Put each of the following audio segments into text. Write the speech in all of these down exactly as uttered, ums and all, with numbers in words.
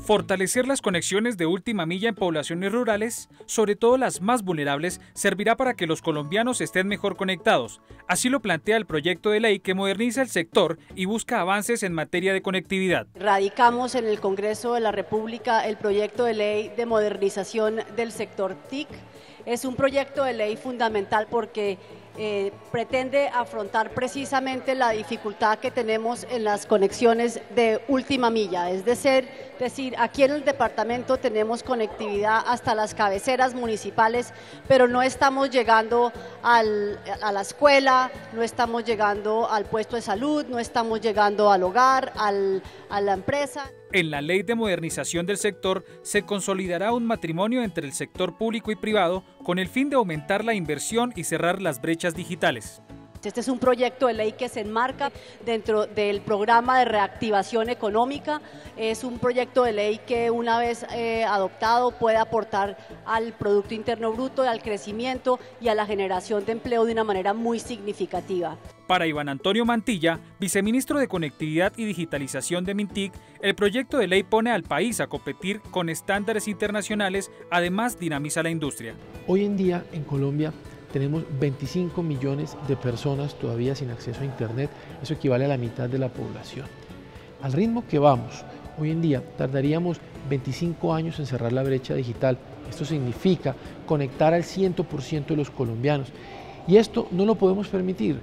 Fortalecer las conexiones de última milla en poblaciones rurales, sobre todo las más vulnerables, servirá para que los colombianos estén mejor conectados. Así lo plantea el proyecto de ley que moderniza el sector y busca avances en materia de conectividad. Radicamos en el Congreso de la República el proyecto de ley de modernización del sector T I C. Es un proyecto de ley fundamental porque eh, pretende afrontar precisamente la dificultad que tenemos en las conexiones de última milla, es decir, decir, aquí en el departamento tenemos conectividad hasta las cabeceras municipales, pero no estamos llegando al, a la escuela, no estamos llegando al puesto de salud, no estamos llegando al hogar, al, a la empresa. En la ley de modernización del sector se consolidará un matrimonio entre el sector público y privado con el fin de aumentar la inversión y cerrar las brechas digitales. Este es un proyecto de ley que se enmarca dentro del programa de reactivación económica. Es un proyecto de ley que una vez eh, adoptado puede aportar al Producto Interno Bruto, al crecimiento y a la generación de empleo de una manera muy significativa. Para Iván Antonio Mantilla, viceministro de Conectividad y Digitalización de Mintic, el proyecto de ley pone al país a competir con estándares internacionales, además dinamiza la industria. Hoy en día en Colombia tenemos veinticinco millones de personas todavía sin acceso a Internet, eso equivale a la mitad de la población. Al ritmo que vamos, hoy en día tardaríamos veinticinco años en cerrar la brecha digital. Esto significa conectar al cien por ciento de los colombianos y esto no lo podemos permitir.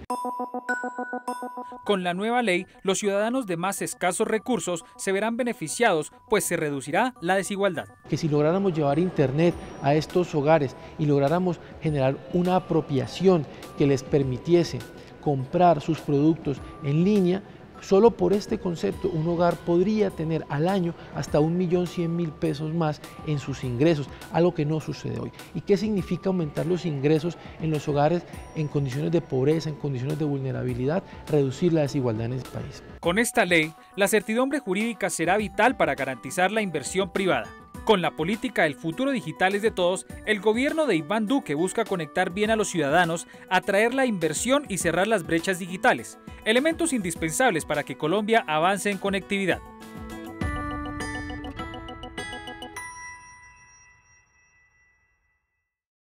Con la nueva ley, los ciudadanos de más escasos recursos se verán beneficiados, pues se reducirá la desigualdad. Que si lográramos llevar Internet a estos hogares y lográramos generar una apropiación que les permitiese comprar sus productos en línea, solo por este concepto un hogar podría tener al año hasta un millón cien mil pesos más en sus ingresos, algo que no sucede hoy. ¿Y qué significa aumentar los ingresos en los hogares en condiciones de pobreza, en condiciones de vulnerabilidad? Reducir la desigualdad en el país. Con esta ley, la certidumbre jurídica será vital para garantizar la inversión privada. Con la política El futuro digital es de todos, el gobierno de Iván Duque busca conectar bien a los ciudadanos, atraer la inversión y cerrar las brechas digitales, elementos indispensables para que Colombia avance en conectividad.